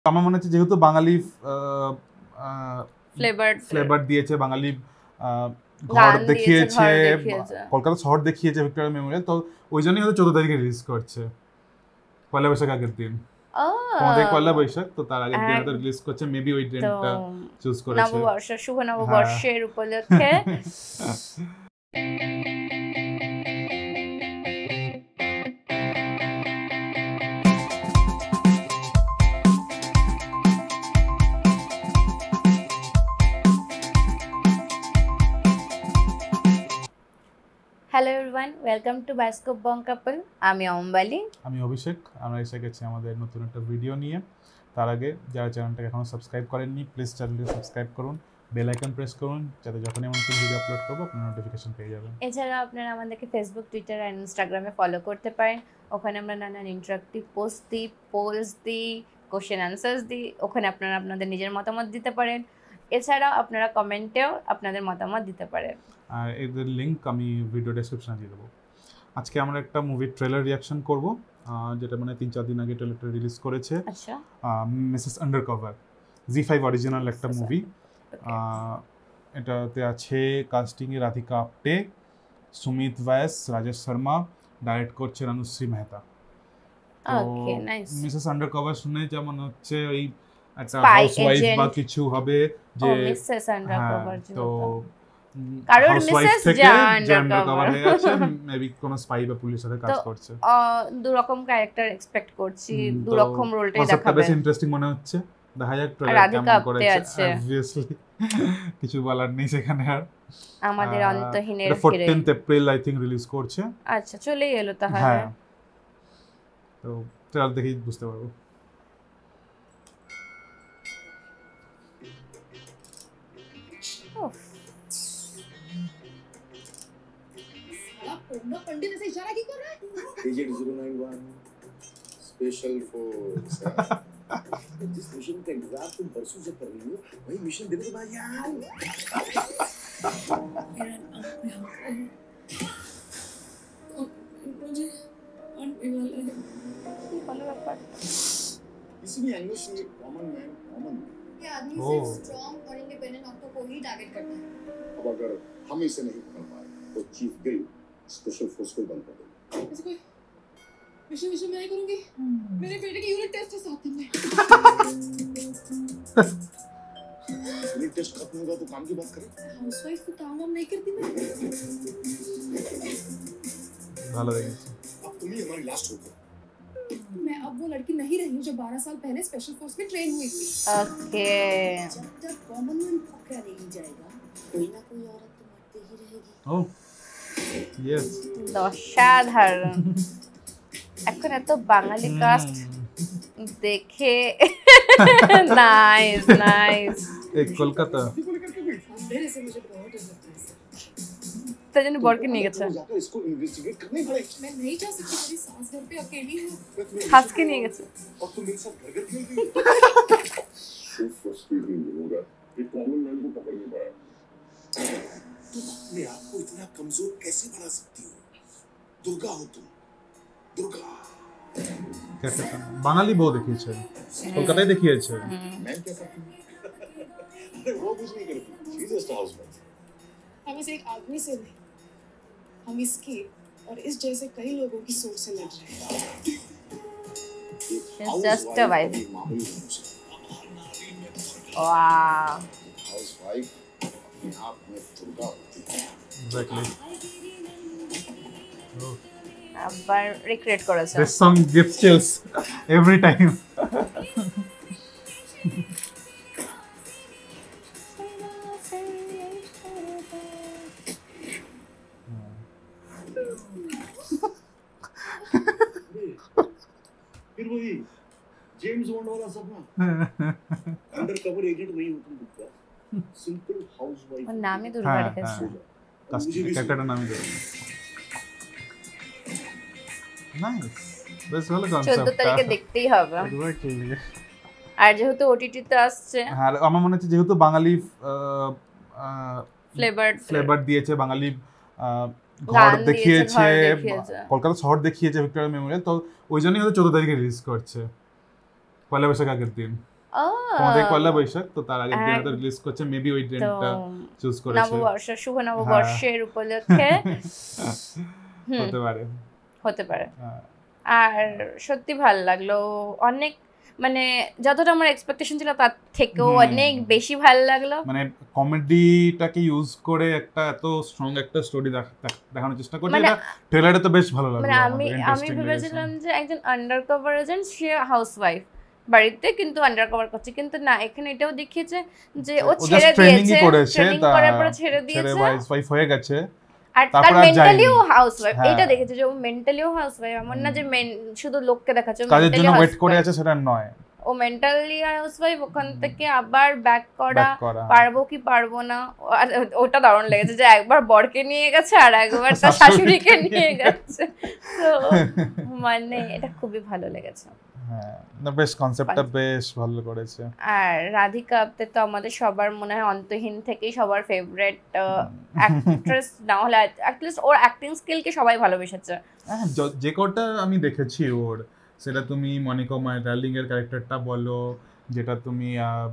আমার মনে হচ্ছে যেহেতু বাঙালি ফ্লেভার দিয়েছে, বাঙালি ঘর দেখিয়েছে, কলকাতা শহর দেখিয়েছে ভিক্টোরিয়া মেমোরিয়াল, তো ওই জন্যই হয়তো 14 তারিখে রিলিজ করছে, পয়লা বৈশাখ আগের দিন। আমাদের পয়লা বৈশাখ, তো তার আগের দিন হয়তো রিলিজ করছে, মেবি ওই ডেটটা চুজ করেছে নববর্ষ, শুভ নববর্ষের উপলক্ষে। Hello everyone, welcome to Bioscope Bong couple. আমি অম্বালি, আমি অভিষেক। আমরা এসে গেছি আমাদের নতুন একটা ভিডিও নিয়ে। তার আগে যারা চ্যানেলটাকে এখনো সাবস্ক্রাইব করেননি, প্লিজ চ্যানেলটি সাবস্ক্রাইব করুন, বেল আইকন প্রেস করুন, যাতে যখনই এমন কোনো ভিডিও আপলোড করবো আপনারা নোটিফিকেশন পেয়ে যাবেন। এছাড়া আপনারা আমাদেরকে ফেসবুক, টুইটার আর ইনস্টাগ্রামে ফলো করতে পারেন। ওখানে আমরা নানান ইন্টারাক্টিভ পোস্ট দিই, পোলস দিই, কোশ্চেন আনসার্স দিই। ওখানে আপনারা আপনাদের নিজের মতামত দিতে পারেন। এছাড়াও আপনারা কমেন্টেও আপনাদের মতামত দিতে পারেন, আর এদের লিঙ্ক আমি ভিডিও ডেসক্রিপশনে দিয়ে দেবো। আজকে আমরা একটা মুভির ট্রেলার রিয়াকশন করব, যেটা মানে 3-4 দিন আগে ট্রেলারটা রিলিজ করেছে। আচ্ছা, মিসেস আন্ডারকভার, Zee5 অরিজিনাল একটা মুভি। এটাতে আছে কাস্টিংয়ে রাধিকা আপ্টে, সুমিত, ভায়াস, রাজেশ শর্মা, ডাইরেক্ট করছে Anushree Mehta. Okay, nice. Mrs Undercover শুনে যা মনে হচ্ছে ওই একটা হাউসওয়াইফ বা কিছু হবে, যে মিসেস আন্ডারকভার, তো কারণ মিসেস আন্ডারকভার হয়ে গেছে, মেবি কোন স্পাই বা পুলিশের সাথে কাজ করছে। দু রকম ক্যারেক্টার এক্সপেক্ট করছি, দু রকম রোলটাই দেখাবে। বেশ ইন্টারেস্টিং মনে হচ্ছে, দেখা যাক ট্রেলার কেমন করেছে। অবভিয়াসলি কিছু বলার নেই সেখানে। আর আমাদের অন্তহীনের 14th April I think release করছে। আচ্ছা, চলেই এলো তাহলে। হ্যাঁ, তো ট্রেলার দেখেই বুঝতে পারবো। पंडित ऐसे इशारा क्यों कर रहा है? Agent 091 special force. जिस मिशन का इंतजार तुम बरसों से कर रही हो, वही मिशन देने के बाद यार। मुझे आने वाला है। ये वाला पार्ट। किसी भी एंगल से कॉमन मैन कॉमन। ये आदमी सिर्फ स्ट्रांग और इंडिपेंडेंट औरतों को ही टारगेट करता है। अब अगर हम इसे नहीं पकड़ पाए, तो चीफ गिल स्पेशल फोर्स को बंद कर दो। ऐसे कोई मिशन मैं नहीं करूंगी। मेरे बेटे की यूनिट टेस्ट है 7 दिन में। यूनिट टेस्ट खत्म होगा तो काम की बात करें। हाउसवाइफ को काम नहीं करती मैं। ভালো দেখেছি। अब तुम ही हमारी लास्ट होप हो। मैं अब वो लड़की नहीं रही हूँ जो 12 साल पहले स्पेशल फोर्स में ट्रेन हुई थी। ओके, जब तक कॉमन मैन पकड़ा नहीं जाएगा, कोई ना कोई औरत तो मरती ही रहेगी। ওহ ইয়েস, অসাধারণ। এখন এত বাঙালি কাস্ট দেখে নাইস নাইস। এই কলকাতা मेरे से मुझे बहुत डर लगता है। তাই জন্য বরকে নিয়ে গেছে। इसको इन्वेस्टिगेट करना ही पड़ेगा। मैं नहीं जा सकती, मेरी सास घर पे अकेली है। হাসকে নিয়ে গেছে। और तुम मेरे साथ घर खेल रही हो। सो फ्रस्ट्रेटिंग होगा, ये कॉमन मैन को पकड़ नहीं पाया। तुम अपने आप को इतना कमजोर कैसे बना सकती हो? दुर्गा हो तुम, दुर्गा। कैसे বাঙালি বউ দেখিয়েছে, কলকাতায় দেখিয়েছে। मैं क्या सकती हूँ? अरे वो कुछ नहीं करती, शी इज जस्ट हाउसवाइफ। हम इस एक आदमी से नहीं, हम इसकी और इस जैसे कई लोगों की सोच से लड़ रहे हैं। It's just a wife. Wow. Housewife अपने आप में दुर्गा होती है। Exactly. আবার রিক্রিয়েট করেছে। This song gives chills every time. फिर वही जेम्स बॉन्ड वाला सपना। अंडरकवर एजेंट नहीं हो तुम दुर्गा, सिंपल हाउसवाइफ। ওর নামই দুর্গা রেখেছে। ক্যারেক্টারটার নামই দেবে। নাইস, বেশ ভালো কনসেপ্ট। 14 তারিখে দেখতেই হবে। আর যেহেতু ওটিটিতে আসছে, হ্যাঁ আমার মনে হচ্ছে যেহেতু বাঙালি ফ্লেভার দিয়েছে, বাঙালি ঘর দেখিয়েছে, কলকাতা শহর দেখিয়েছে ভিক্টোরিয়া মেমোরিয়াল, তো ওই জন্যই হয়তো 14 তারিখে রিলিজ করছে, পয়লা বৈশাখ আগের দিন। তোমাদের পয়লা বৈশাক, তো তার আগের দিন হয়তো রিলিজ করছে, মেবি ওই ট্রেন্ডটা চুজ করেছে নববর্ষ, শুভ নববর্ষের উপলক্ষে হতে পারে। আর সত্যি ভালো লাগলো, অনেক মানে যতটা আমার এক্সপেকটেশন ছিল তার থেকেও অনেক বেশি ভালো লাগলো। মানে কমেডিটাকে ইউজ করে একটা এত স্ট্রং একটা স্টোরি দেখানোর চেষ্টা করছে, এটা ট্রেলারে তো বেশ ভালো লাগলো। মানে আমি ভেবেছিলাম যে একজন আন্ডারকভার এজেন্ট, সে হাউসওয়াইফ বাড়িতে কিন্তু আন্ডারকভার করছে, কিন্তু না, এখানে এটাও দেখিয়েছে যে ও ছেড়ে দিয়েছে, ট্রেনিং করার পরে ছেড়ে দিয়েছে, ওয়াইফ হয়ে গেছে, আর তার মেন্টালিও হাউসওয়াইফ। এটা দেখেছে যে ও মেন্টালিও হাউসওয়াইফ, এমন না যে শুধু লোককে দেখাচ্ছে কাজের জন্য ওয়েট করে আছে, সেটা নয়। ও মেন্টালি হাউসওয়াইফ, ওখান থেকে আবার ব্যাক করা, পারবো কি পারবো না, ওটা দারুণ লেগেছে যে একবার বরকে নিয়ে গেছে আর একবার তার শাশুড়িকে নিয়ে গেছে, তো মানে এটা খুবই ভালো লেগেছে। হ্যাঁ, না বেশ কনসেপ্টটা বেশ ভালো করেছে। আর রাধিকা আপ্তে তো আমাদের সবার মনে হয় অন্তহীন থেকেই সবার ফেভারিট অ্যাক্ট্রেস, না হলে অ্যাটলিস্ট ওর অ্যাক্টিং স্কিলকে সবাই ভালোবেসেছে। হ্যাঁ, যে কটা আমি দেখেছি ওর, সেটা তুমি মনিকা মাই ডার্লিং এর ক্যারেক্টারটা বলো, যেটা তুমি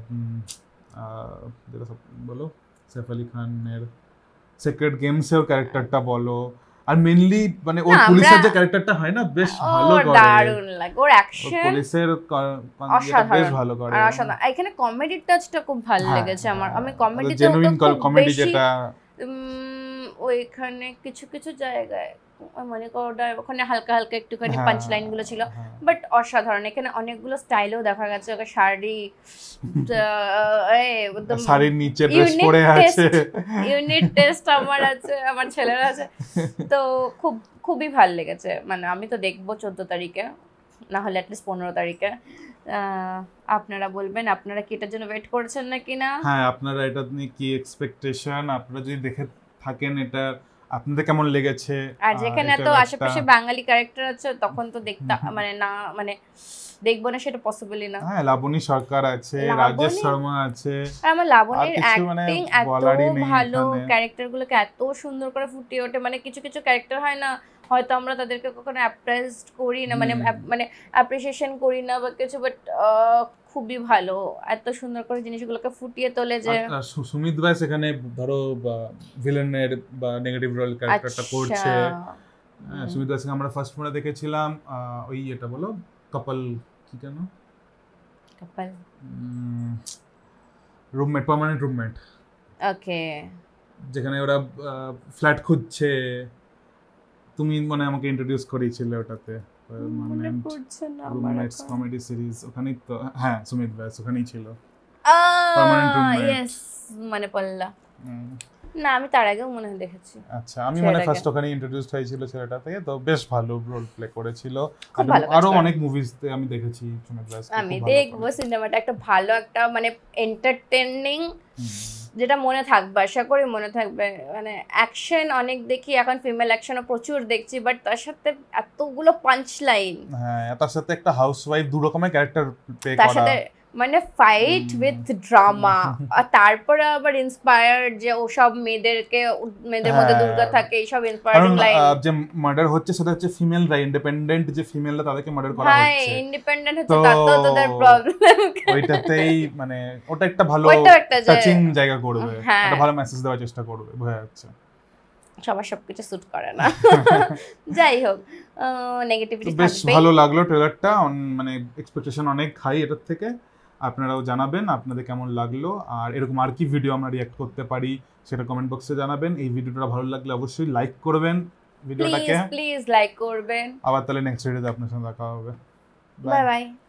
যেটা বলো সৈফ আলী খানের সিক্রেট গেমস এর ক্যারেক্টারটা বলো, আর মেইনলি মানে ওর পুলিশের যে ক্যারেক্টারটা হয় না, বেশ ভালো করে, দারুণ লাগে ওর অ্যাকশন, পুলিশের বেশ ভালো করে। আর এখানে কমেডি টাচটা খুব ভালো লেগেছে আমার। আমি কমেডিতে জেনুইন কমেডি যেটা ওইখানে কিছু কিছু জায়গায় মানে ওখানে হালকা হালকা একটুখানি পাঞ্চ লাইন গুলো ছিল, বাট অসাধারণ। এখানে অনেকগুলো স্টাইলও দেখা গেছে, ওকে শাড়ির নিচে ড্রেস পরে আছে, ইউনিট টেস্ট আমার আছে, আমার ছেলের আছে, তো খুবই ভালো লেগেছে। মানে আমি তো দেখবো 14 তারিখে, না হলে অ্যাটলিস্ট 15 তারিখে। আপনারা বলবেন আপনারা কি এটার জন্য ওয়েট করছেন নাকি না? হ্যাঁ, আপনারা এটা নিয়ে কি এক্সপেকটেশন, আপনারা যদি দেখে থাকেন এটা আপনাদের কেমন লেগেছে? আর যেখানে এত আশেপাশে বাঙালি ক্যারেক্টার আছে তখন তো দেখতে মানে না, মানে দেখবো না সেটা পসিবলই না। হ্যাঁ, লাবণী সরকার আছে, রাজেশ শর্মা আছে, আমার লাবণীর অ্যাক্টিং এত ভালো, ক্যারেক্টারগুলোকে এত সুন্দর করে ফুটিয়ে ওঠে। মানে কিছু কিছু ক্যারেক্টার হয় না, হয়তো আমরা তাদেরকে কখনো অ্যাপ্রেসড করি না, মানে অ্যাপ্রিসিয়েশন করি না বা কিছু, বাট খুবই ভালো, এত সুন্দর করে জিনিসগুলোকে ফুটিয়ে তোলে। যে সুমিত ভাইস এখানে ধরো ভিলেনের বা নেগেটিভ রোল ক্যারেক্টারটা করছে। সুমিত ভাইসকে আমরা ফার্স্ট মনে দেখেছিলাম ওই এটা বলো কাপল, কি কেন couple, roommate, permanent roommate, okay, যেখানে ওরা ফ্ল্যাট খুঁজছে, তুমি মানে আমাকে ইন্ট্রোডিউস করেছিলে ওটাতে, রুমমেটস কমেডি সিরিজ, ওখানেই তো। হ্যাঁ, সুমিত ভাইস ওখানেই ছিল, পার্মানেন্ট রুমমেট। ইয়েস, মানে পল্লা না, আমি তার আগেও মনে হয় দেখেছি। আচ্ছা, আমি মানে ফার্স্ট ওখানে ইন্ট্রোডিউস হয়েছিল ছেলেটাতে, তো বেশ ভালো রোল প্লে করেছিল। আরো অনেক মুভিজতে আমি দেখেছি সুমিত ভাইস। আমি দেখবো সিনেমাটা, একটা ভালো একটা মানে এন্টারটেইনিং, যেটা মনে থাকবে, আশা করি মনে থাকবে। মানে অ্যাকশন অনেক দেখি এখন, ফিমেল অ্যাকশনও প্রচুর দেখছি, বাট তার সাথে এতগুলো পাঞ্চ লাইন, হ্যাঁ, তার সাথে একটা হাউসওয়াইফ দু রকমের ক্যারেক্টার প্লে করা, তার সাথে মানে ফাইট উইথ ড্রামা, আর তারপরে আবার ইন্সপায়ার্ড যে ওসব মেয়েদের মধ্যে দুর্গা থাকে, এইসব ইন্সপায়ারিং লাইন। যে মার্ডার হচ্ছে সেটা হচ্ছে ফিমেলরা, ইন্ডিপেন্ডেন্ট যে ফিমেলরা তাদেরকে মার্ডার করা হচ্ছে, হ্যাঁ ইন্ডিপেন্ডেন্ট হচ্ছে, তাতে তাদের প্রবলেম। ওইটাতেই মানে ওটা একটা ভালো টাচিং জায়গা করবে, একটা ভালো মেসেজ দেওয়ার চেষ্টা করবে, বোঝা যাচ্ছে। সবার সবকিছু স্যুট করে না, যাই হোক, নেগেটিভিটি থাকবে। বেশ ভালো লাগলো ট্রেলারটা, মানে এক্সপেকটেশন অনেক হাই এটার থেকে। আপনারাও জানাবেন আপনাদের কেমন লাগলো, আর এরকম আর কি ভিডিও আমরা রিঅ্যাক্ট করতে পারি সেটা কমেন্ট বক্সে জানাবেন। এই ভিডিওটা ভালো লাগলে অবশ্যই লাইক করবেন ভিডিওটাকে, প্লিজ লাইক করবেন। আবার তাহলে নেক্সট ভিডিওতে আপনার সাথে দেখা হবে। Bye by.